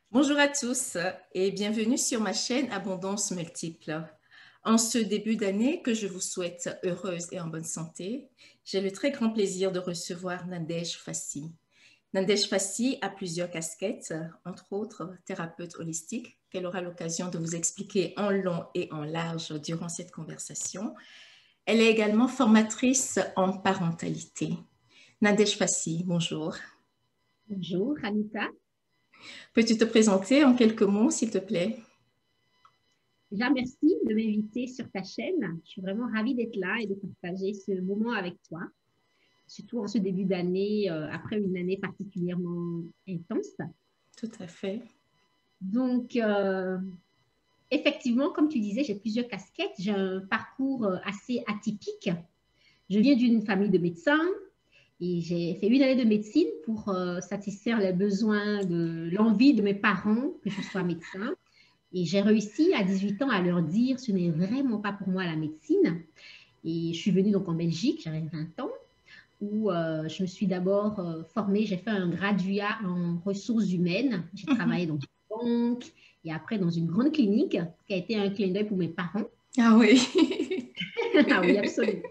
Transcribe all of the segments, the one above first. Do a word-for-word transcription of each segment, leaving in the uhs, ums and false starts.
Bonjour à tous et bienvenue sur ma chaîne Abondance Multiple. En ce début d'année que je vous souhaite heureuse et en bonne santé, j'ai le très grand plaisir de recevoir Nadège Fassi. Nadège Fassi a plusieurs casquettes, entre autres thérapeute holistique, qu'elle aura l'occasion de vous expliquer en long et en large durant cette conversation. Elle est également formatrice en parentalité. Nadège Fassi, bonjour. Bonjour, Anita. Peux-tu te présenter en quelques mots, s'il te plaît? Déjà, merci de m'inviter sur ta chaîne. Je suis vraiment ravie d'être là et de partager ce moment avec toi, surtout en ce début d'année, euh, après une année particulièrement intense. Tout à fait. Donc, euh, effectivement, comme tu disais, j'ai plusieurs casquettes. J'ai un parcours euh, assez atypique. Je viens d'une famille de médecins et j'ai fait une année de médecine pour euh, satisfaire les besoins de l'envie de mes parents que je sois médecin. Et j'ai réussi à dix-huit ans à leur dire ce n'est vraiment pas pour moi la médecine. Et je suis venue donc en Belgique, j'avais vingt ans, où euh, je me suis d'abord euh, formée, j'ai fait un graduat en ressources humaines. J'ai travaillé dans une banque et après dans une grande clinique qui a été un clin d'œil pour mes parents. Ah oui. Ah oui, absolument.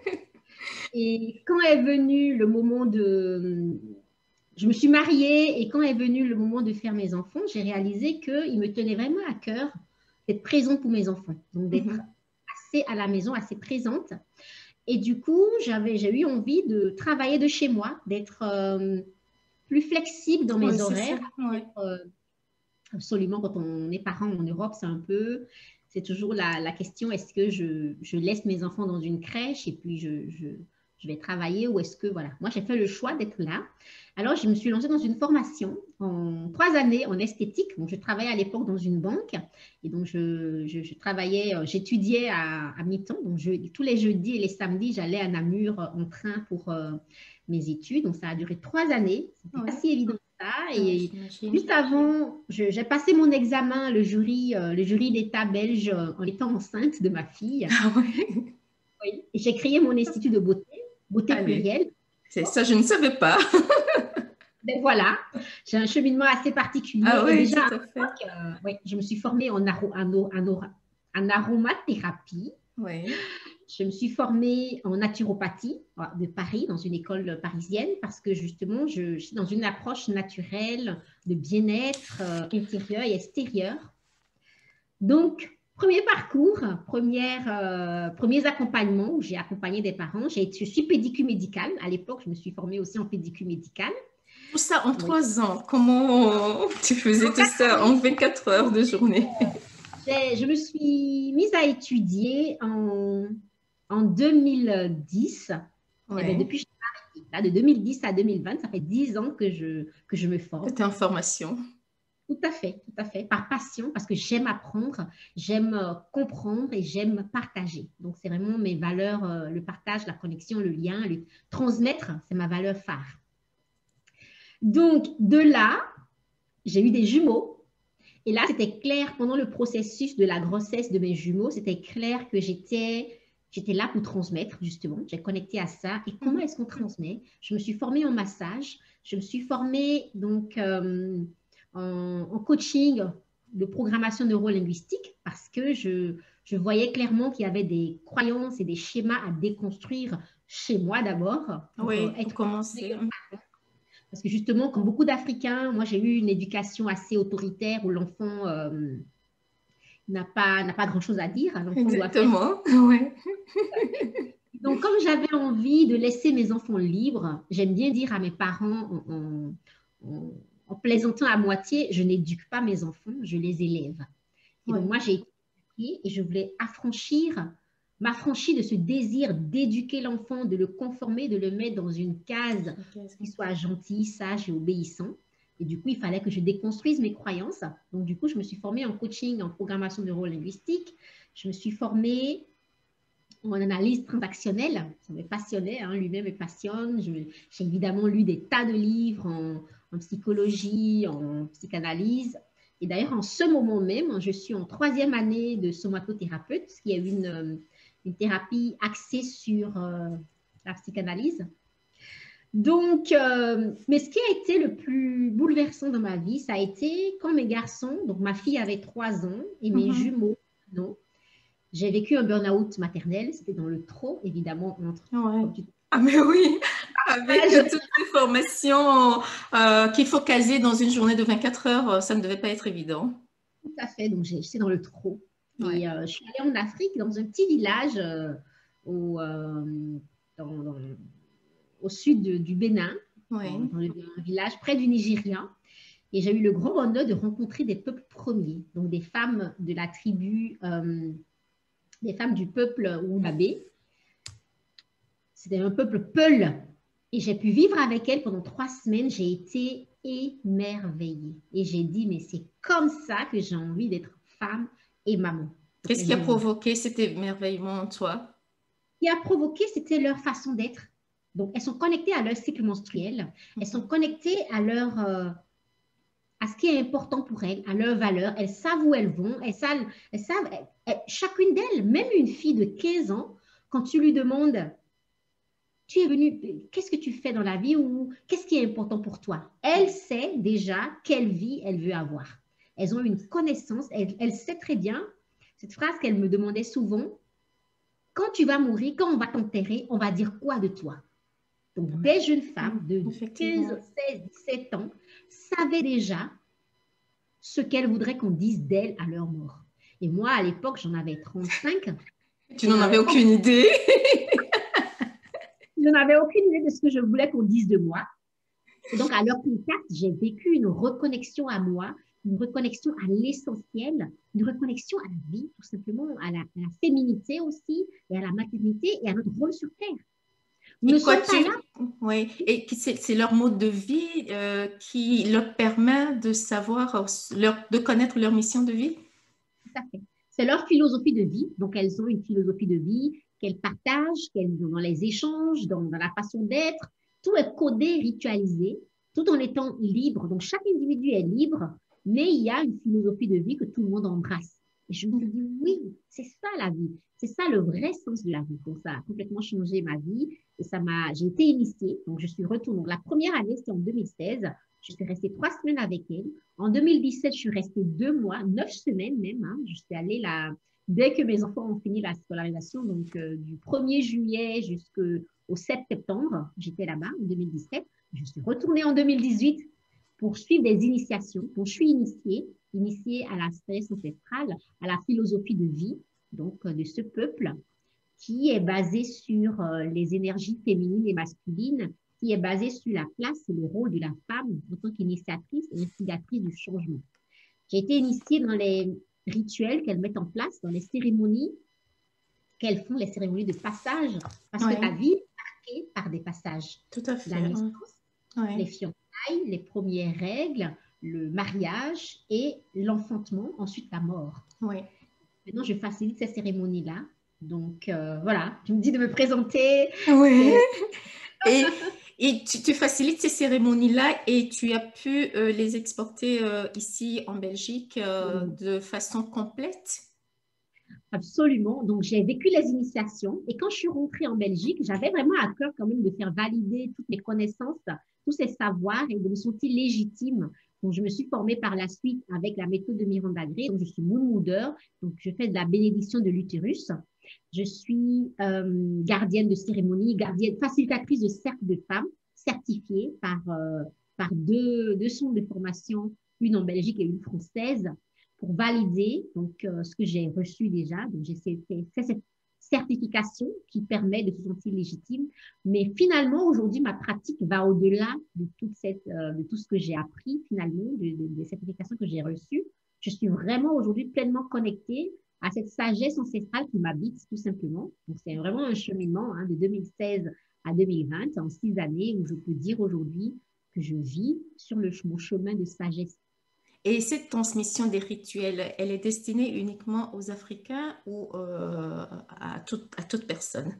Et quand est venu le moment de... Je me suis mariée et quand est venu le moment de faire mes enfants, j'ai réalisé qu'il me tenait vraiment à cœur d'être présente pour mes enfants. Donc d'être assez à la maison, assez présente. Et du coup, j'avais, j'ai eu envie de travailler de chez moi, d'être euh, plus flexible dans Oui, mes c'est horaires. ça. Ouais. Euh, absolument, quand on est parent en Europe, c'est un peu, c'est toujours la, la question, est-ce que je, je, laisse mes enfants dans une crèche et puis je, je, je vais travailler ou est-ce que, voilà, moi j'ai fait le choix d'être là. Alors, je me suis lancée dans une formation en trois années en esthétique. Donc, je travaillais à l'époque dans une banque et donc je, je, je travaillais, j'étudiais à, à mi-temps. Donc, je, tous les jeudis et les samedis, j'allais à Namur en train pour euh, mes études. Donc, ça a duré trois années. C'était pas Ouais. si évident que ça. Ouais, Et j'imagine. juste avant, je- j'ai passé mon examen, le jury, euh, le jury d'État belge, euh, en étant enceinte de ma fille. Ah oui. Oui. Et j'ai créé mon institut de beauté, beauté Allez. plurielle. C'est ça, je ne savais pas. Ben voilà, j'ai un cheminement assez particulier Ah et oui, déjà tout à à fait. l'époque, euh, ouais, je me suis formée en, aro- en, o- en ora- en aromathérapie. Oui. Je me suis formée en naturopathie euh, de Paris, dans une école parisienne, parce que justement, je, je suis dans une approche naturelle de bien-être euh, intérieur et extérieur. Donc, premier parcours, première, euh, premiers accompagnements où j'ai accompagné des parents. J'ai, je suis pédicure médicale. À l'époque, je me suis formée aussi en pédicure médicale. Tout ça en Oui. trois ans. Comment tu faisais En tout quatre ça ans, en vingt-quatre heures de journée? j'ai- je me suis mise à étudier en, en deux mille dix. Et bien, Oui. depuis, je suis arrêtée. Là, de deux mille dix à deux mille vingt, ça fait dix ans que je, que je me Que forme. tu es en formation. Tout à fait, tout à fait. Par passion, parce que j'aime apprendre, j'aime euh, comprendre et j'aime partager. Donc, c'est vraiment mes valeurs, euh, le partage, la connexion, le lien, le transmettre, c'est ma valeur phare. Donc, de là, j'ai eu des jumeaux. Et là, c'était clair, pendant le processus de la grossesse de mes jumeaux, c'était clair que j'étais, j'étais là pour transmettre, justement. J'ai connecté à ça. Et comment Mhm. est-ce qu'on transmet? Je me suis formée en massage. Je me suis formée donc euh, en, en coaching de programmation neurolinguistique parce que je, je voyais clairement qu'il y avait des croyances et des schémas à déconstruire chez moi d'abord pour euh, Oui, pour être commencer. parce que justement, comme beaucoup d'Africains, moi j'ai eu une éducation assez autoritaire où l'enfant euh, n'a pas, n'a pas grand-chose à dire. L'enfant doit faire. Exactement. Oui. Donc, comme j'avais envie de laisser mes enfants libres, j'aime bien dire à mes parents en, en- en- en plaisantant à moitié, je n'éduque pas mes enfants, je les élève. Et donc, Oui. moi, j'ai éduqué et je voulais affranchir, m'affranchir de ce désir d'éduquer l'enfant, de le conformer, de le mettre dans une case qui soit gentil, sage et obéissant. Et du coup, il fallait que je déconstruise mes croyances. Donc, du coup, je me suis formée en coaching, en programmation neurolinguistique. Je me suis formée en analyse transactionnelle. Ça me passionnait, hein, lui-même me passionne. J'ai évidemment lu des tas de livres en, en psychologie, en psychanalyse. Et d'ailleurs, en ce moment même, je suis en troisième année de somatothérapeute, qui est une, une thérapie axée sur euh, la psychanalyse. Donc, euh, mais ce qui a été le plus bouleversant dans ma vie, ça a été quand mes garçons, donc ma fille avait trois ans et mes Mhm. jumeaux, non. J'ai vécu un burn-out maternel, c'était dans le trop, évidemment, entre, Ouais. comme tu Ah, mais oui, avec euh, dis, toutes les formations euh, qu'il faut caser dans une journée de vingt-quatre heures, euh, ça ne devait pas être évident. tout à fait, donc j'étais dans le trop. Ouais. Et euh, je suis allée en Afrique, dans un petit village euh, au, euh, dans, dans, au sud de, du Bénin, dans, Oui. dans le, un village près du Nigeria. Et j'ai eu le grand bonheur de rencontrer des peuples premiers, donc des femmes de la tribu, euh, des femmes du peuple Oulabé. C'était un peuple Peul. Et j'ai pu vivre avec elles pendant trois semaines. J'ai été émerveillée. Et j'ai dit, mais c'est comme ça que j'ai envie d'être femme et maman. Donc, Qu'est-ce qui a elles ont... provoqué cet émerveillement en toi? Ce qui a provoqué, c'était leur façon d'être. Donc, elles sont connectées à leur cycle menstruel. Elles sont Mhm. connectées à leur... Euh, à ce qui est important pour elles, à leurs valeurs. Elles savent où elles vont. Elles savent, elles savent elles, elles, chacune d'elles, même une fille de quinze ans, quand tu lui demandes tu es venu, qu'est-ce que tu fais dans la vie ou qu'est-ce qui est important pour toi? Elle sait déjà quelle vie elle veut avoir. Elles ont une connaissance, elle, elle sait très bien, cette phrase qu'elle me demandait souvent, quand tu vas mourir, quand on va t'enterrer, on va dire quoi de toi? Donc, Ouais. des jeunes femmes Mhm. de quinze, Effectivement. seize, dix-sept ans savaient déjà ce qu'elles voudraient qu'on dise d'elles à leur mort. Et moi, à l'époque, j'en avais trente-cinq. Tu n'en Et à avais l'époque, aucune idée. je n'avais aucune idée de ce que je voulais qu'on dise de moi. Et donc, à leur contact, j'ai vécu une reconnexion à moi, une reconnexion à l'essentiel, une reconnexion à la vie, tout simplement, à la, à la féminité aussi, et à la maternité et à notre rôle sur Terre. Nous ne Et quoi sommes pas là. tu... Oui, et qui- c'est c'est leur mode de vie euh, qui leur permet de savoir, euh, leur, de connaître leur mission de vie. Tout à fait. C'est leur philosophie de vie. Donc, elles ont une philosophie de vie qu'elles partagent, qu'elles ont dans les échanges, dans, dans la façon d'être. Tout est codé, ritualisé, tout en étant libre. Donc, chaque individu est libre, mais il y a une philosophie de vie que tout le monde embrasse. Et je me suis dit, oui, c'est ça la vie. C'est ça le vrai sens de la vie. Donc, ça a complètement changé ma vie. Et ça m'a, j'ai été initiée. Donc, je suis retournée. Donc, la première année, c'était en deux mille seize. Je suis restée trois semaines avec elle. En deux mille dix-sept, je suis restée deux mois, neuf semaines même. Hein. Je suis allée là, dès que mes enfants ont fini la scolarisation, donc euh, du premier juillet jusqu'au sept septembre, j'étais là-bas en deux mille dix-sept. Je suis retournée en deux mille dix-huit pour suivre des initiations. Donc, je suis initiée, initiée à la sagesse ancestrale, à la philosophie de vie donc euh, de ce peuple qui est basé sur euh, les énergies féminines et masculines, qui est basé sur la place et le rôle de la femme en tant qu'initiatrice et instigatrice du changement. J'ai été initiée dans les rituels qu'elles mettent en place, dans les cérémonies qu'elles font, les cérémonies de passage, parce que la Oui, vie est marquée par des passages. tout à La fait. naissance, les Oui, fiançailles, les premières règles, le mariage et l'enfantement, ensuite la mort. oui. Maintenant, je facilite ces cérémonies-là. Donc, euh, voilà, tu me dis de me présenter. Oui. C'est Et, et tu, tu facilites ces cérémonies-là et tu as pu euh, les exporter euh, ici en Belgique euh, de façon complète. absolument. Donc, j'ai vécu les initiations. Et quand je suis rentrée en Belgique, j'avais vraiment à cœur quand même de faire valider toutes mes connaissances, tous ces savoirs et de me sentir légitime. Donc, je me suis formée par la suite avec la méthode de Miranda Gray. Donc, je suis moon moodeur. Donc, je fais de la bénédiction de l'utérus. Je suis euh, gardienne de cérémonie, gardienne, facilitatrice de cercle de femmes certifiée par, euh, par deux, deux centres de formation, une en Belgique et une française, pour valider donc, euh, ce que j'ai reçu déjà. Donc, j'ai fait, fait cette certification qui permet de se sentir légitime. Mais finalement, aujourd'hui, ma pratique va au-delà de, toute cette, euh, de tout ce que j'ai appris, finalement, de, de, des certifications que j'ai reçues. Je suis vraiment aujourd'hui pleinement connectée à cette sagesse ancestrale qui m'habite, tout simplement. Donc, c'est vraiment un cheminement hein, de deux mille seize à deux mille vingt, en six années, où je peux dire aujourd'hui que je vis sur le, mon chemin de sagesse. Et cette transmission des rituels, elle est destinée uniquement aux Africains ou euh, à toute, à toute personne?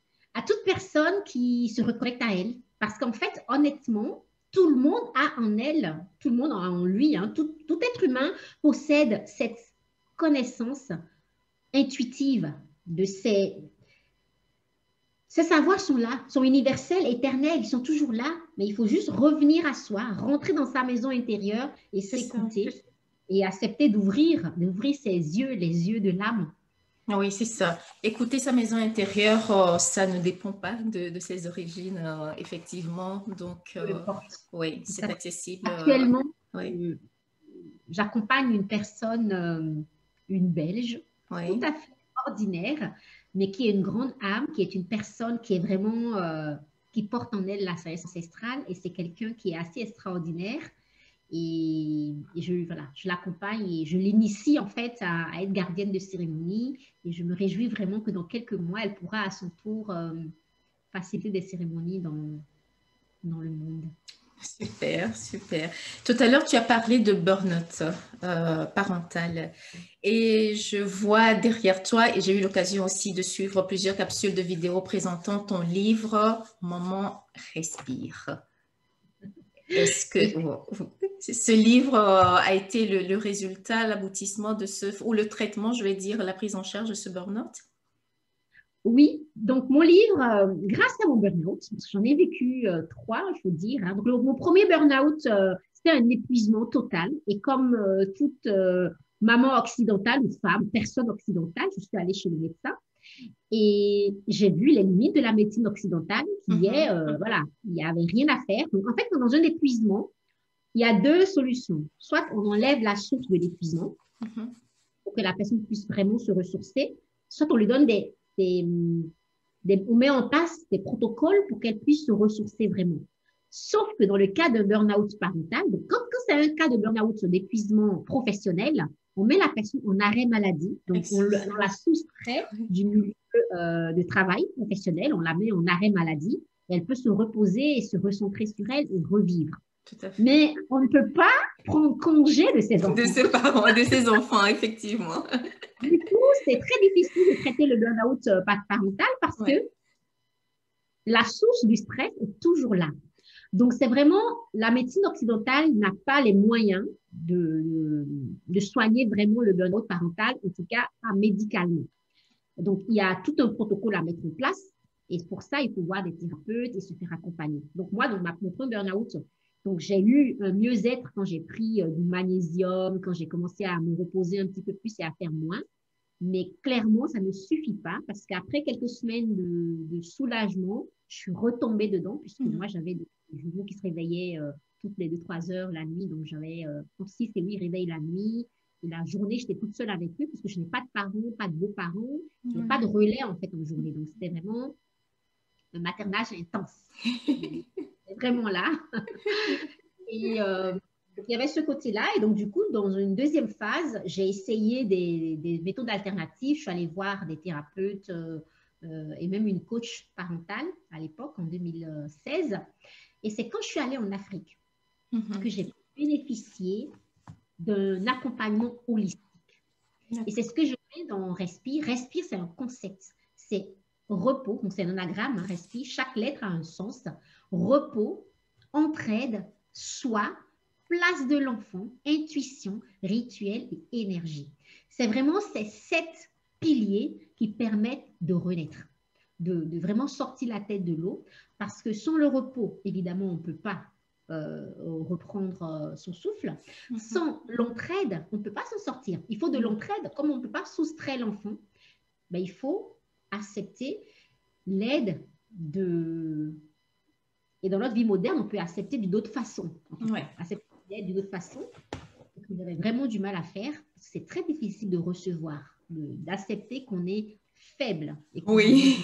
À toute personne qui se reconnecte à elle. Parce qu'en fait, honnêtement, tout le monde a en elle, tout le monde a en lui, hein, tout, tout être humain possède cette connaissance intuitive de ses, ces savoirs sont là, sont universels, éternels, ils sont toujours là, mais il faut juste revenir à soi, rentrer dans sa maison intérieure et s'écouter et accepter d'ouvrir, d'ouvrir ses yeux, les yeux de l'âme. Oui, c'est ça. Écouter sa maison intérieure, oh, ça ne dépend pas de, de ses origines, euh, effectivement. Donc, Peu euh, importe. oui, c'est accessible. euh, Actuellement, oui, euh, j'accompagne une personne, euh, une Belge, tout oui, à fait ordinaire, mais qui est une grande âme, qui est une personne qui est vraiment, euh, qui porte en elle la sagesse ancestrale, et c'est quelqu'un qui est assez extraordinaire. Et, et je, voilà, je l'accompagne et je l'initie en fait à, à être gardienne de cérémonie. Et je me réjouis vraiment que dans quelques mois, elle pourra à son tour euh, faciliter des cérémonies dans, dans le monde. super, super. Tout à l'heure, tu as parlé de burn-out euh, parental. Et je vois derrière toi, et j'ai eu l'occasion aussi de suivre plusieurs capsules de vidéos présentant ton livre Maman respire. Est-ce que Et ce livre euh, a été le, le résultat, l'aboutissement de ce, ou le traitement, je vais dire, la prise en charge de ce burn-out? oui, donc mon livre, euh, grâce à mon burn-out, parce que j'en ai vécu euh, trois, il faut dire. Hein. Donc le- mon premier burn-out, euh, c'était un épuisement total. Et comme euh, toute euh, maman occidentale ou femme, personne occidentale, je suis allée chez le médecin. Et j'ai vu les limites de la médecine occidentale, qui est, Mhm, euh, voilà, il n'y avait rien à faire. Donc, en fait, dans un épuisement, il y a deux solutions. Soit on enlève la source de l'épuisement mhm. pour que la personne puisse vraiment se ressourcer, soit on lui donne des, des, des on met en place des protocoles pour qu'elle puisse se ressourcer vraiment. Sauf que dans le cas d'un burn-out parental, donc quand, quand c'est un cas de burn-out d'épuisement professionnel, on met la personne en arrêt maladie, donc on, le, on la soustrait du milieu euh, de travail professionnel, on la met en arrêt maladie, et elle peut se reposer et se recentrer sur elle et revivre. Tout à fait. Mais on ne peut pas prendre congé de ses De enfants. ses parents, de ses enfants, effectivement. Du coup, c'est très difficile de traiter le burn-out euh, parental parce que Ouais. la source du stress est toujours là. Donc, c'est vraiment, la médecine occidentale n'a pas les moyens de, de soigner vraiment le burn-out parental, en tout cas, pas médicalement. Donc, il y a tout un protocole à mettre en place. Et pour ça, il faut voir des thérapeutes et se faire accompagner. Donc, moi, dans ma, mon premier burn-out, donc j'ai eu un mieux-être quand j'ai pris euh, du magnésium, quand j'ai commencé à me reposer un petit peu plus et à faire moins. Mais clairement, ça ne suffit pas parce qu'après quelques semaines de, de soulagement, je suis retombée dedans puisque Mhm. moi, j'avais des jumeaux qui se réveillaient euh, toutes les deux, trois heures la nuit. Donc, j'avais euh, six et huit réveils la nuit. Et la journée, j'étais toute seule avec eux parce que je n'ai pas de parents, pas de beaux-parents, je n'ai pas de Ouais. relais en fait en journée. Donc, c'était vraiment un maternage intense. C'était vraiment là. Et euh, il y avait ce côté-là. Et donc, du coup, dans une deuxième phase, j'ai essayé des, des, méthodes alternatives. Je suis allée voir des thérapeutes euh, euh, et même une coach parentale à l'époque, en deux mille seize. Et c'est quand je suis allée en Afrique que Mhm. j'ai bénéficié d'un accompagnement holistique. Et c'est ce que je fais dans Respire. Respire, c'est un concept. C'est repos, donc c'est un anagramme, hein, Respire. Chaque lettre a un sens. Repos, entraide, soi, place de l'enfant, intuition, rituel et énergie. C'est vraiment ces sept piliers qui permettent de renaître, de, de vraiment sortir la tête de l'eau, parce que sans le repos, évidemment, on ne peut pas euh, reprendre euh, son souffle. Mhm. Sans l'entraide, on ne peut pas s'en sortir. Il faut de Mhm. l'entraide. Comme on ne peut pas soustraire l'enfant, ben, il faut accepter l'aide de... Et dans notre vie moderne, on peut accepter d'une autre façon, en tout cas. Ouais. Accepter l'aide d'une autre façon. Donc, vous avez vraiment du mal à faire. C'est très difficile de recevoir, d'accepter qu'on est faible et qu'on a Oui. besoin.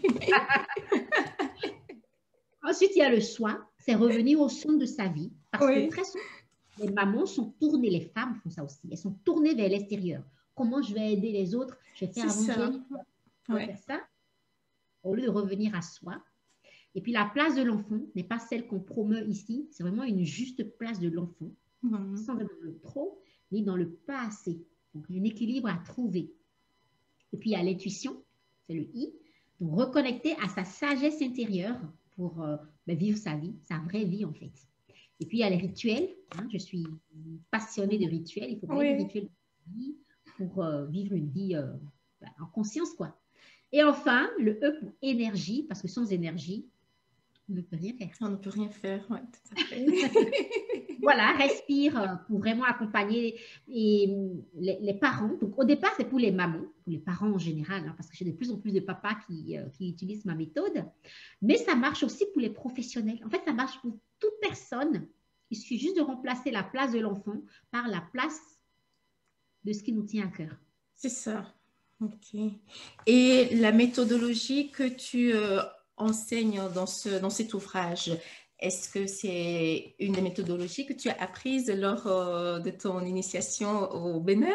Ensuite, il y a le soin. C'est revenir au centre de sa vie. Parce que Oui. très souvent, les mamans sont tournées, les femmes font ça aussi. Elles sont tournées vers l'extérieur. Comment je vais aider les autres? Je vais faire C'est à ça. manger, je vais Ouais. faire ça. Au lieu de revenir à soi. Et puis, la place de l'enfant n'est pas celle qu'on promeut ici. C'est vraiment une juste place de l'enfant, Mhm. sans être dans le trop, ni dans le pas assez. Donc, un équilibre à trouver. Et puis, il y a l'intuition, c'est le I. Donc, reconnecter à sa sagesse intérieure pour euh, ben, vivre sa vie, sa vraie vie en fait. Et puis, il y a les rituels. Hein, je suis passionnée de rituels. Il faut bien des Oui. rituels pour euh, vivre une vie euh, ben, en conscience, quoi. Et enfin, le E pour énergie, parce que sans énergie, on ne peut rien faire. On ne peut rien faire, oui, tout à fait. Voilà, respire pour vraiment accompagner les, les, les parents. Donc, au départ, c'est pour les mamans, pour les parents en général, hein, parce que j'ai de plus en plus de papas qui, euh, qui utilisent ma méthode. Mais ça marche aussi pour les professionnels. En fait, ça marche pour toute personne. Il suffit juste de remplacer la place de l'enfant par la place de ce qui nous tient à cœur. C'est ça. OK. Et la méthodologie que tu euh, enseignes dans, ce, dans cet ouvrage, est-ce que c'est une des méthodologies que tu as apprises lors euh, de ton initiation au Bénin?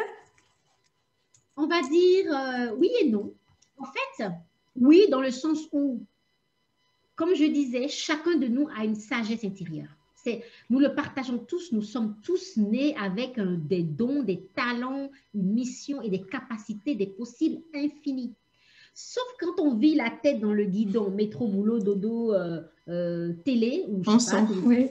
On va dire euh, oui et non. En fait, oui, dans le sens où, comme je disais, chacun de nous a une sagesse intérieure. Nous le partageons tous, nous sommes tous nés avec euh, des dons, des talents, une mission et des capacités, des possibles infinis. Sauf quand on vit la tête dans le guidon, métro, boulot, dodo, euh, euh, télé, ou je On sais pas, s'en oui.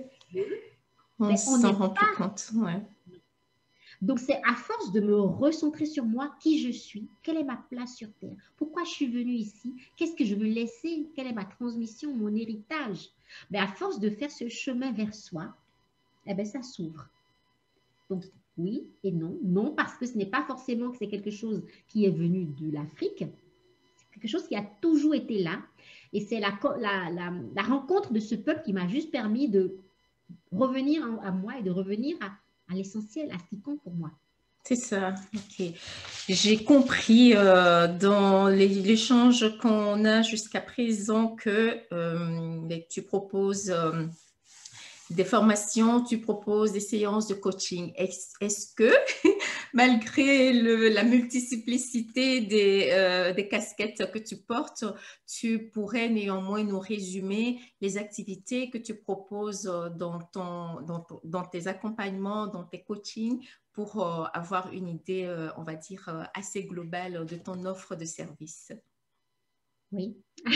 on s'en rend plus compte. Ouais. Donc, c'est à force de me recentrer sur moi, qui je suis, quelle est ma place sur Terre, pourquoi je suis venue ici, qu'est-ce que je veux laisser, quelle est ma transmission, mon héritage. Mais à force de faire ce chemin vers soi, eh bien, ça s'ouvre. Donc, oui et non. Non, parce que ce n'est pas forcément que c'est quelque chose qui est venu de l'Afrique. C'est quelque chose qui a toujours été là. Et c'est la, la, la, la rencontre de ce peuple qui m'a juste permis de revenir à moi et de revenir à, à l'essentiel, à ce qui compte pour moi. C'est ça, ok. J'ai compris euh, dans l'échange qu'on a jusqu'à présent que euh, tu proposes euh, des formations, tu proposes des séances de coaching. Est-ce est que, malgré le, la multiplicité des, euh, des casquettes que tu portes, tu pourrais néanmoins nous résumer les activités que tu proposes dans, ton, dans, dans tes accompagnements, dans tes coachings, pour euh, avoir une idée, euh, on va dire, euh, assez globale de ton offre de service? Oui.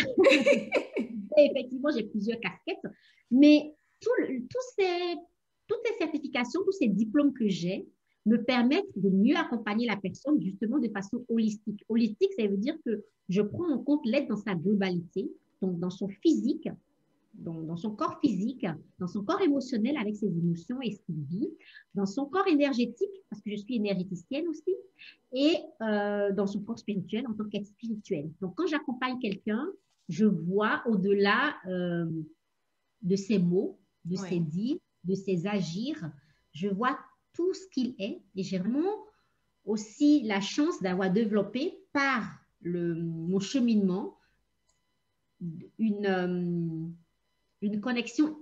Effectivement, j'ai plusieurs casquettes, mais tout, tout ces, toutes ces certifications, tous ces diplômes que j'ai me permettent de mieux accompagner la personne justement de façon holistique. Holistique, ça veut dire que je prends en compte l'aide dans sa globalité, donc dans son physique, dans, dans son corps physique, dans son corps émotionnel avec ses émotions et ce qu'il vit, dans son corps énergétique, parce que je suis énergéticienne aussi, et euh, dans son corps spirituel en tant qu'être spirituel. Donc, quand j'accompagne quelqu'un, je vois au-delà euh, de ses mots, de Oui. ses dits, de ses agirs, je vois tout ce qu'il est et j'ai vraiment aussi la chance d'avoir développé par le, mon cheminement une, euh, une connexion,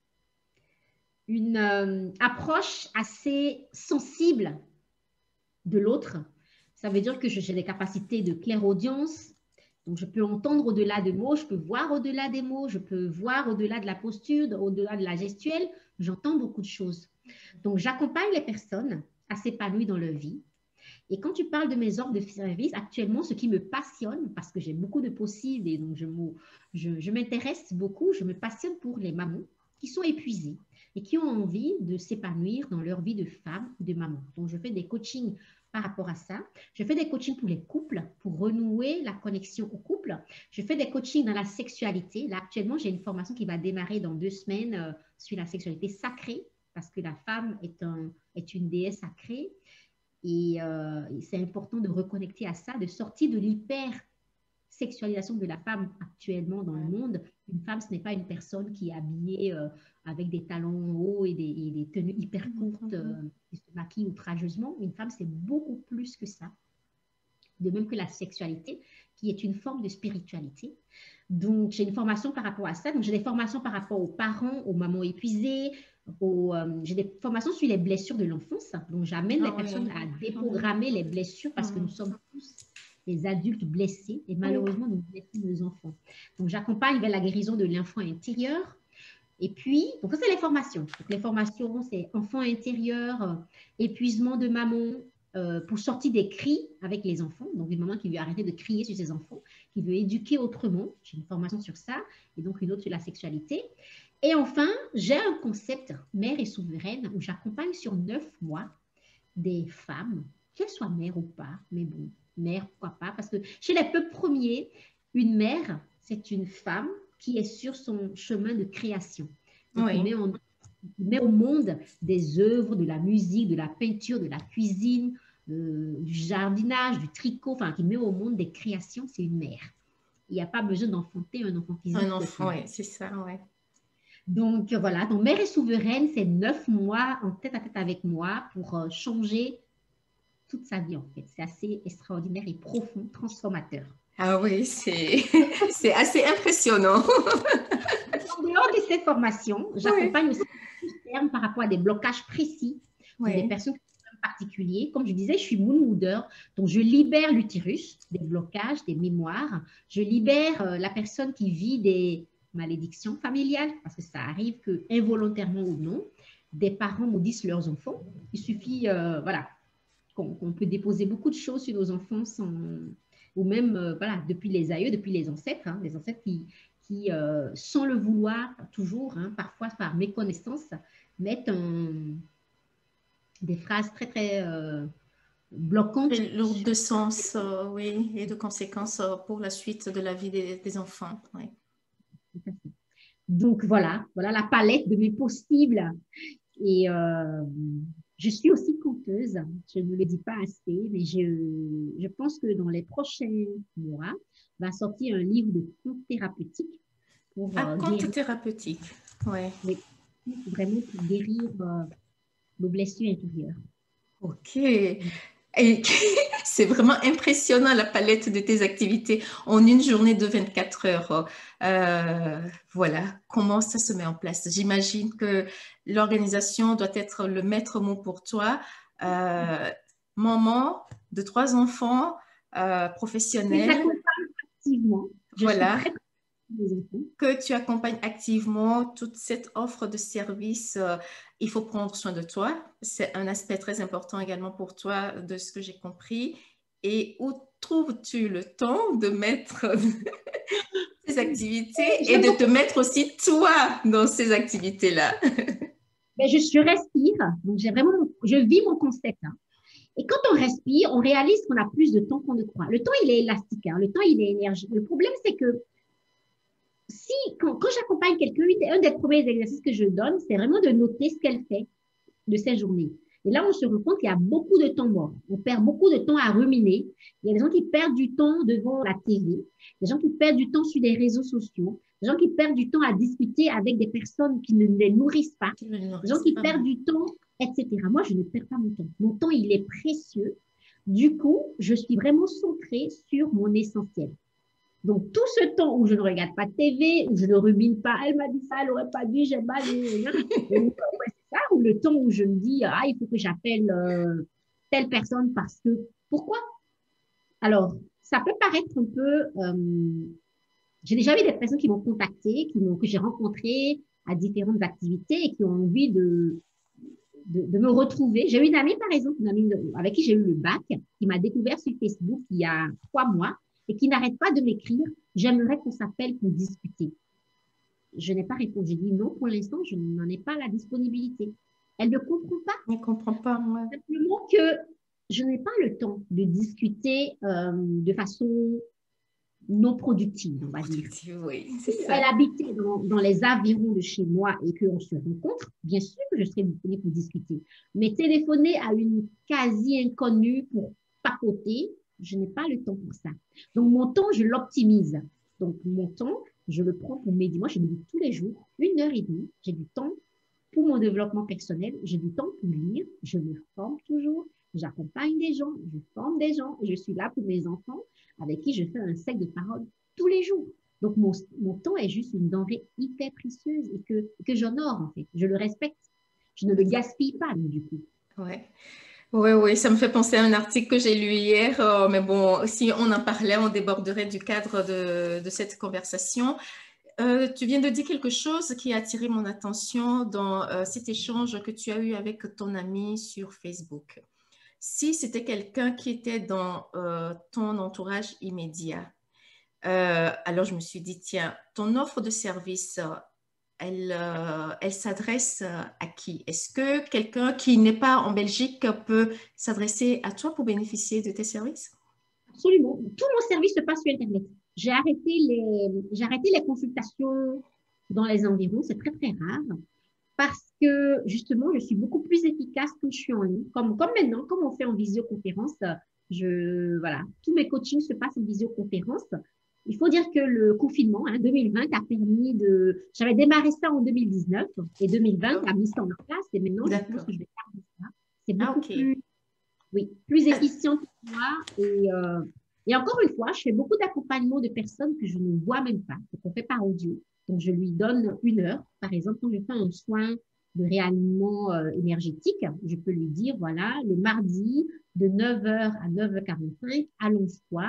une euh, approche assez sensible de l'autre. Ça veut dire que j'ai des capacités de clairaudience. Donc, je peux entendre au-delà des mots, je peux voir au-delà des mots, je peux voir au-delà de la posture, au-delà de la gestuelle. J'entends beaucoup de choses. Donc, j'accompagne les personnes à s'épanouir dans leur vie. Et quand tu parles de mes offres de service, actuellement, ce qui me passionne, parce que j'ai beaucoup de possibles et donc je, je, je m'intéresse beaucoup, je me passionne pour les mamans qui sont épuisées et qui ont envie de s'épanouir dans leur vie de femme ou de maman. Donc, je fais des coachings par rapport à ça. Je fais des coachings pour les couples, pour renouer la connexion au couple. Je fais des coachings dans la sexualité. Là, actuellement, j'ai une formation qui va démarrer dans deux semaines euh, sur la sexualité sacrée, parce que la femme est, un, est une déesse sacrée. Et, euh, et c'est important de reconnecter à ça, de sortir de l'hyper-sexualisation de la femme actuellement dans le monde. Une femme, ce n'est pas une personne qui est habillée euh, avec des talons hauts et des, et des tenues hyper courtes, euh, qui se maquille outrageusement. Une femme, c'est beaucoup plus que ça. De même que la sexualité, qui est une forme de spiritualité. Donc, j'ai une formation par rapport à ça. Donc, j'ai des formations par rapport aux parents, aux mamans épuisées. Euh, j'ai des formations sur les blessures de l'enfance. Donc, j'amène ah, les personnes oui. à déprogrammer les blessures parce mmh. que nous sommes tous des adultes blessés et malheureusement, nous blessons nos enfants. Donc, j'accompagne vers la guérison de l'enfant intérieur. Et puis, donc ça, c'est les formations. Donc, les formations, c'est enfant intérieur, euh, épuisement de maman, euh, pour sortir des cris avec les enfants. Donc, une maman qui veut arrêter de crier sur ses enfants, qui veut éduquer autrement. J'ai une formation sur ça et donc une autre sur la sexualité. Et enfin, j'ai un concept mère et souveraine où j'accompagne sur neuf mois des femmes, qu'elles soient mères ou pas, mais bon, mère, pourquoi pas? Parce que chez les peuples premiers, une mère, c'est une femme qui est sur son chemin de création. Donc, il Oui, met, en, il met au monde des œuvres, de la musique, de la peinture, de la cuisine, euh, du jardinage, du tricot, enfin, qui met au monde des créations, c'est une mère. Il n'y a pas besoin d'enfanter un enfant un physique pour être enfant, mère. oui, c'est ça, oui. Donc voilà, donc Mère est souveraine, c'est neuf mois en tête à tête avec moi pour euh, changer toute sa vie en fait. C'est assez extraordinaire et profond, transformateur. Ah oui, c'est c'est assez impressionnant. En dehors de ces formations, Oui, j'accompagne aussi terme par rapport à des blocages précis pour des oui. personnes particuliers. Comme je disais, je suis moon moodeur, donc je libère l'utérus des blocages, des mémoires. Je libère euh, la personne qui vit des malédictions familiales, parce que ça arrive que involontairement ou non, des parents maudissent leurs enfants. Il suffit, euh, voilà, qu'on qu'on peut déposer beaucoup de choses sur nos enfants sans, ou même, euh, voilà, depuis les aïeux, depuis les ancêtres, hein, les ancêtres qui, qui euh, sans le vouloir, toujours, hein, parfois par méconnaissance, mettent un, des phrases très, très euh, bloquantes. Très lourde de sens, euh, oui, et de conséquences euh, pour la suite de la vie des, des enfants. Oui. Donc voilà, voilà la palette de mes possibles. Et euh, je suis aussi conteuse, je ne le dis pas assez, mais je, je pense que dans les prochains mois, va sortir un livre de contes thérapeutiques pour À euh, compte guérir, thérapeutique. Oui. mais vraiment pour guérir euh, nos blessures intérieures. Ok. Et c'est vraiment impressionnant la palette de tes activités en une journée de vingt-quatre heures. Euh, voilà, comment ça se met en place. J'imagine que l'organisation doit être le maître mot pour toi. Euh, Maman de trois enfants, euh, Je les professionnelle, accompagne activement. Je suis voilà, très proche des enfants. que tu accompagnes activement toute cette offre de services. Euh, il faut prendre soin de toi. C'est un aspect très important également pour toi, de ce que j'ai compris. Et où trouves-tu le temps de mettre ces activités et J'aime de te beaucoup. mettre aussi toi dans ces activités-là? Ben, je, je respire, donc j'ai vraiment, je vis mon concept. Hein. Et quand on respire, on réalise qu'on a plus de temps qu'on ne croit. Le temps, il est élastique, hein. Le temps, il est énergie. Le problème, c'est que si, quand, quand j'accompagne quelqu'un, un des premiers exercices que je donne, c'est vraiment de noter ce qu'elle fait de ses journées. Et là, on se rend compte qu'il y a beaucoup de temps mort. On perd beaucoup de temps à ruminer. Il y a des gens qui perdent du temps devant la T V, des gens qui perdent du temps sur les réseaux sociaux, des gens qui perdent du temps à discuter avec des personnes qui ne les nourrissent pas, Tu ne le des gens nourrisses qui pas. perdent du temps, et cetera. Moi, je ne perds pas mon temps. Mon temps, il est précieux. Du coup, je suis vraiment centrée sur mon essentiel. Donc, tout ce temps où je ne regarde pas de T V, où je ne rumine pas, elle m'a dit ça, elle n'aurait pas dû, j'ai mal, ça, ou le temps où je me dis, ah, il faut que j'appelle euh, telle personne parce que, pourquoi? Alors, ça peut paraître un peu, euh, j'ai déjà vu des personnes qui m'ont contacté, qui m'ont, que j'ai rencontrées à différentes activités et qui ont envie de, de, de me retrouver. J'ai une amie, par exemple, une amie avec qui j'ai eu le bac, qui m'a découvert sur Facebook il y a trois mois et qui n'arrête pas de m'écrire, j'aimerais qu'on s'appelle pour discuter. Je n'ai pas répondu. J'ai dit non, pour l'instant, je n'en ai pas la disponibilité. Elle ne comprend pas. Je ne comprends pas, moi. Simplement que je n'ai pas le temps de discuter euh, de façon non productive, on va dire. Productive, oui, c'est Si ça. elle habitait dans, dans les environs de chez moi et qu'on se rencontre, bien sûr que je serais disponible pour discuter. Mais téléphoner à une quasi-inconnue pour papoter, je n'ai pas le temps pour ça. Donc, mon temps, je l'optimise. Donc, mon temps, je le prends pour méditer. Moi, je médite tous les jours, une heure et demie. J'ai du temps pour mon développement personnel. J'ai du temps pour lire. Je me forme toujours. J'accompagne des gens. Je forme des gens. Je suis là pour mes enfants avec qui je fais un cercle de parole tous les jours. Donc, mon, mon temps est juste une denrée hyper précieuse et que, que j'honore, en fait. Je le respecte. Je ne le gaspille pas, du coup. Ouais. Oui, oui, ça me fait penser à un article que j'ai lu hier, euh, mais bon, si on en parlait, on déborderait du cadre de, de cette conversation. Euh, tu viens de dire quelque chose qui a attiré mon attention dans euh, cet échange que tu as eu avec ton ami sur Facebook. Si c'était quelqu'un qui était dans euh, ton entourage immédiat, euh, alors je me suis dit, tiens, ton offre de service, elle, euh, elle s'adresse à qui? Est-ce que quelqu'un qui n'est pas en Belgique peut s'adresser à toi pour bénéficier de tes services? Absolument. Tout mon service se passe sur Internet. J'ai arrêté les, j'ai arrêté les consultations dans les environs, c'est très, très rare, parce que justement, je suis beaucoup plus efficace quand je suis en ligne. Comme, comme maintenant, comme on fait en visioconférence, je, voilà, tous mes coachings se passent en visioconférence. Il faut dire que le confinement, hein, deux mille vingt, a permis de... J'avais démarré ça en deux mille dix-neuf et deux mille vingt a mis ça en place et maintenant, je pense que je vais garder ça. C'est Ah, beaucoup ok. plus, oui, plus efficient pour moi. Et, euh, et encore une fois, je fais beaucoup d'accompagnement de personnes que je ne vois même pas, qu'on fait par audio. Donc, je lui donne une heure. Par exemple, quand je fais un soin de réalignement euh, énergétique, je peux lui dire, voilà, le mardi, de neuf heures à neuf heures quarante-cinq, allonge-toi.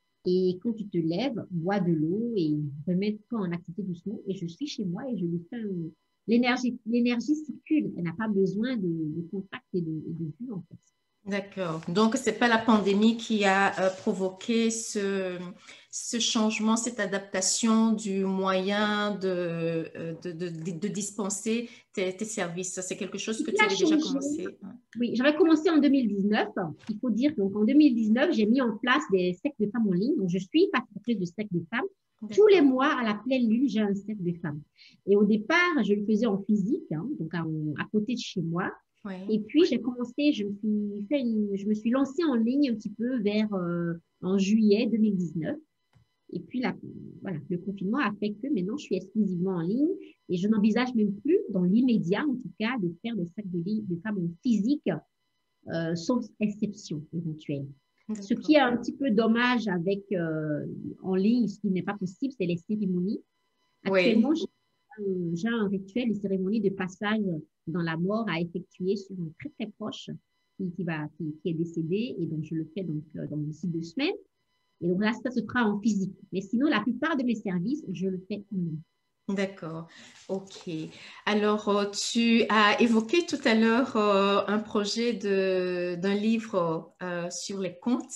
Et quand tu te lèves, bois de l'eau et remets-toi en activité doucement. Et je suis chez moi et je lui fais un... L'énergie, l'énergie circule. Elle n'a pas besoin de, de contact et de, et de vue, en fait. D'accord. Donc, c'est pas la pandémie qui a euh, provoqué ce, ce changement, cette adaptation du moyen de, euh, de, de, de- de dispenser tes, tes services. Ça, c'est quelque chose Ce que qui tu a avais déjà changé, commencé. oui, j'avais commencé en deux mille dix-neuf. Il faut dire donc en deux mille dix-neuf, j'ai mis en place des cercles de femmes en ligne. Donc, je suis participatrice de cercles de femmes. Tous les D'accord. mois, à la pleine lune, j'ai un cercle de femmes. Et au départ, je le faisais en physique, hein, donc à, à côté de chez moi. Et Oui. puis, j'ai commencé, je me suis fait une- je me suis lancée en ligne un petit peu vers euh, en juillet deux mille dix-neuf. Et puis, la, voilà, le confinement a fait que maintenant, je suis exclusivement en ligne et je n'envisage même plus, dans l'immédiat en tout cas, de faire des sacs de, ligne, de femmes en physique, euh, sauf exception éventuelle. Ce qui D'accord. est un petit peu dommage avec euh, en ligne, ce qui n'est pas possible, c'est les cérémonies. Actuellement, Oui. j'ai un, j'ai un rituel, une cérémonie de passage dans la mort à effectuer sur un très très proche qui, qui, va, qui, qui est décédé et donc je le fais donc euh, dans d'ici deux semaines. Et donc là, ça se fera en physique. Mais sinon, la plupart de mes services, je le fais en ligne. D'accord. OK. Alors, euh, tu as évoqué tout à l'heure euh, un projet de, d'un livre euh, sur les contes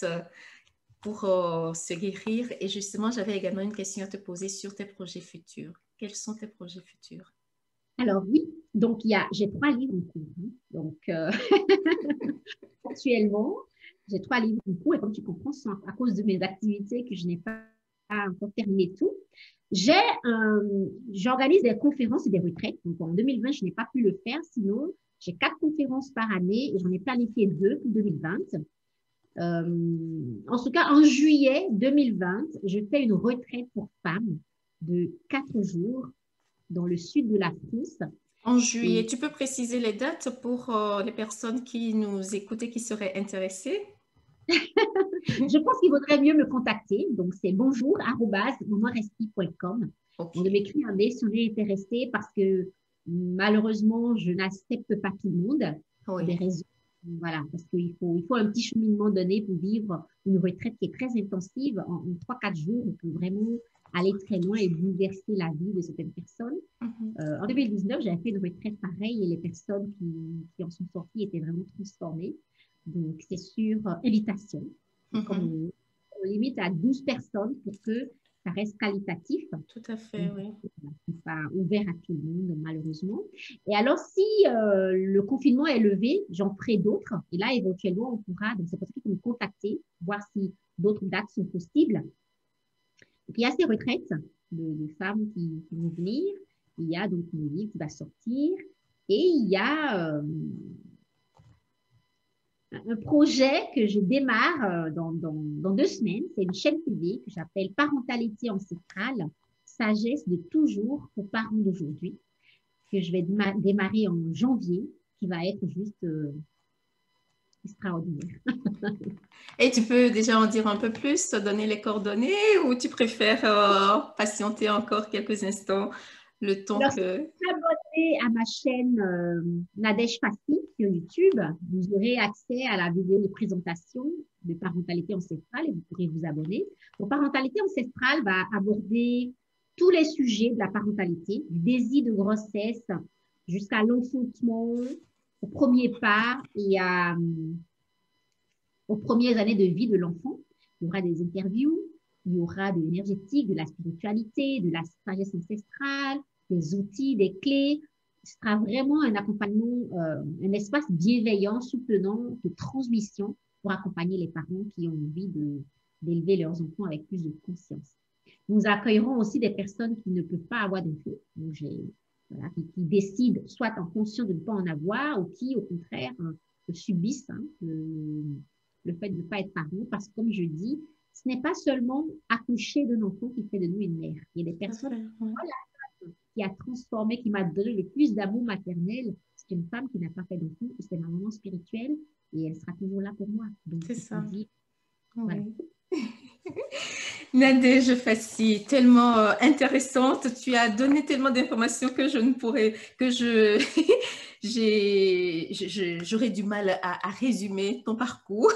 pour euh, se guérir. Et justement, j'avais également une question à te poser sur tes projets futurs. Quels sont tes projets futurs? Alors oui, donc il y a, j'ai trois livres en cours, hein. Donc euh, actuellement, j'ai trois livres en cours et comme tu comprends, c'est à cause de mes activités que je n'ai pas encore terminé tout. J'ai, euh, j'organise des conférences et des retraites. Donc en deux mille vingt, je n'ai pas pu le faire. Sinon, j'ai quatre conférences par année et j'en ai planifié deux pour deux mille vingt. Euh, en tout cas, en juillet deux mille vingt, je fais une retraite pour femmes de quatre jours dans le sud de la France. En Et juillet, tu peux préciser les dates pour euh, les personnes qui nous écoutent et qui seraient intéressées? je pense qu'il vaudrait mieux me contacter. Donc, c'est bonjour arobase mamanrespi point com. On OK. de m'écrire un mail si on est intéressé parce que malheureusement, je n'accepte pas tout le monde pour des Oui. raisons. Voilà, parce qu'il faut, il faut un petit cheminement donné pour vivre une retraite qui est très intensive. En, en trois quatre jours, on peut vraiment aller très loin et bouleverser la vie de certaines personnes. Mhm. Euh, en deux mille dix-neuf, j'avais fait une retraite pareille et les personnes qui, qui en sont sorties étaient vraiment transformées. Donc, c'est sur euh, invitation. Comme Mhm. on, on limite à douze personnes pour que ça reste qualitatif. Tout à fait, Donc, oui. c'est pas ouvert à tout le monde, malheureusement. Et alors, si euh, le confinement est levé, j'en ferai d'autres. Et là, éventuellement, on pourra, donc c'est pour ça qu'il faut me contacter, voir si d'autres dates sont possibles. Donc, il y a ces retraites de, de femmes qui, qui, vont venir. Il y a donc une livre qui va sortir. Et il y a euh, un projet que je démarre euh, dans, dans, dans, deux semaines. C'est une chaîne privée que j'appelle Parentalité ancestrale, sagesse de toujours aux parents d'aujourd'hui, que je vais démarrer en janvier, qui va être juste euh, extraordinaire. Et tu peux déjà en dire un peu plus, donner les coordonnées ou tu préfères euh, patienter encore quelques instants le temps Alors, si que... vous vous abonnez à ma chaîne euh, Nadège Fassi sur YouTube, vous aurez accès à la vidéo de présentation de parentalité ancestrale et vous pourrez vous abonner. Donc, parentalité ancestrale va aborder tous les sujets de la parentalité, du désir de grossesse jusqu'à l'enfantement, au premier pas et à, aux premières années de vie de l'enfant. Il y aura des interviews, il y aura de l'énergétique, de la spiritualité, de la sagesse ancestrale, des outils, des clés. Ce sera vraiment un accompagnement, euh, un espace bienveillant, soutenant, de transmission pour accompagner les parents qui ont envie de, d'élever leurs enfants avec plus de conscience. Nous accueillerons aussi des personnes qui ne peuvent pas avoir d'enfants, voilà, qui, qui décident soit en conscience de ne pas en avoir ou qui, au contraire, hein, subissent hein, le, le fait de ne pas être parents. Parce que, comme je dis, ce n'est pas seulement accoucher d'un enfant qui fait de nous une mère. Il y a des personnes ouais. voilà, qui a transformé, qui m'a donné le plus d'amour maternel. C'est une femme qui n'a pas fait d'enfant, c'est ma maman spirituelle et elle sera toujours là pour moi. C'est ça. Dire, oui. Voilà. Nadège Fassi, tellement euh, intéressante. Tu as donné tellement d'informations que je ne pourrais, que je, j'ai, je, j'aurais du mal à, à résumer ton parcours.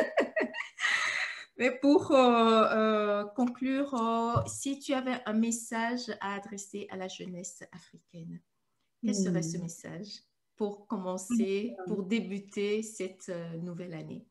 Mais pour euh, euh, conclure, euh, si tu avais un message à adresser à la jeunesse africaine, quel serait ce message pour commencer, pour débuter cette euh, nouvelle année?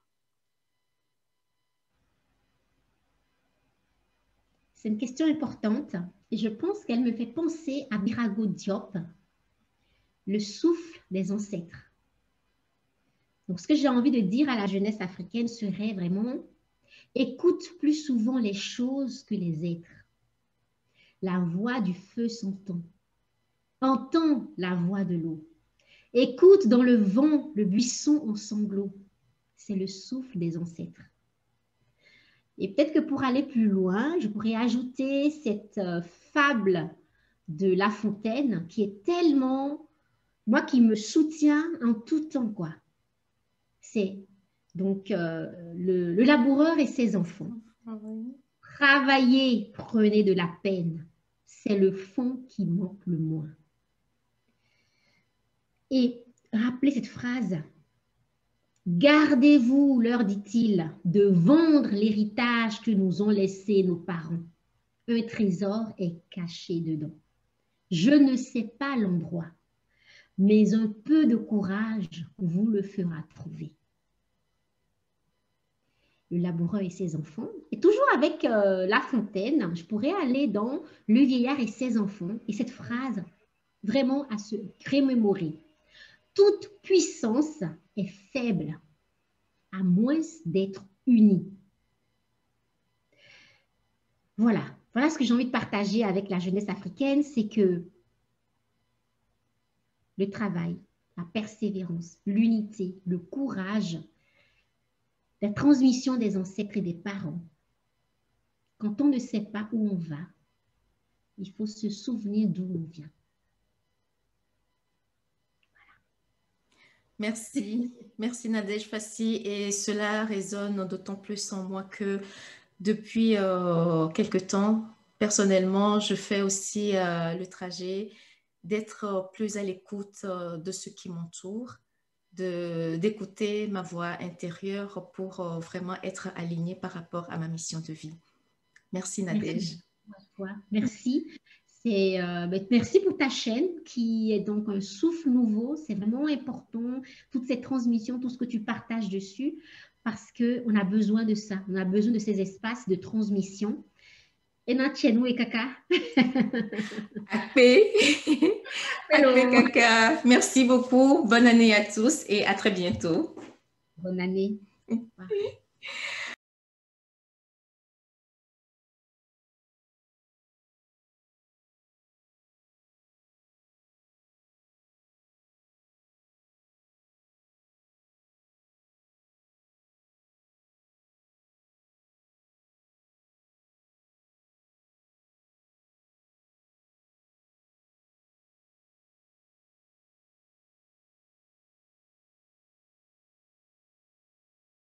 C'est une question importante et je pense qu'elle me fait penser à Birago Diop, le souffle des ancêtres. Donc, ce que j'ai envie de dire à la jeunesse africaine serait vraiment écoute plus souvent les choses que les êtres. La voix du feu s'entend. Entends la voix de l'eau. Écoute dans le vent le buisson en sanglots. C'est le souffle des ancêtres. Et peut-être que pour aller plus loin, je pourrais ajouter cette euh, fable de La Fontaine qui est tellement, moi, qui me soutient en tout temps, quoi. C'est donc euh, le, le laboureur et ses enfants. Oui. Travaillez, prenez de la peine. C'est le fond qui manque le moins. Et rappelez cette phrase. Gardez-vous, leur dit-il, de vendre l'héritage que nous ont laissé nos parents. Un trésor est caché dedans. Je ne sais pas l'endroit, mais un peu de courage vous le fera trouver. Le laboureur et ses enfants. Et toujours avec euh, La Fontaine, je pourrais aller dans Le vieillard et ses enfants. Et cette phrase, vraiment à se remémorer. Toute puissance est faible, à moins d'être unie. Voilà. Voilà ce que j'ai envie de partager avec la jeunesse africaine, c'est que le travail, la persévérance, l'unité, le courage, la transmission des ancêtres et des parents. Quand on ne sait pas où on va, il faut se souvenir d'où on vient. Voilà. Merci, merci Nadège Fassi. Et cela résonne d'autant plus en moi que depuis euh, quelque temps, personnellement, je fais aussi euh, le trajet d'être plus à l'écoute euh, de ce qui m'entoure, d'écouter ma voix intérieure pour euh, vraiment être alignée par rapport à ma mission de vie. Merci Nadège. Merci. Merci. Euh, ben, merci pour ta chaîne qui est donc un souffle nouveau. C'est vraiment important, toute cette transmission, tout ce que tu partages dessus, parce qu'on a besoin de ça. On a besoin de ces espaces de transmission. Et nous et Kaka. Akpe. Akpe Kaka. Merci beaucoup. Bonne année à tous et à très bientôt. Bonne année.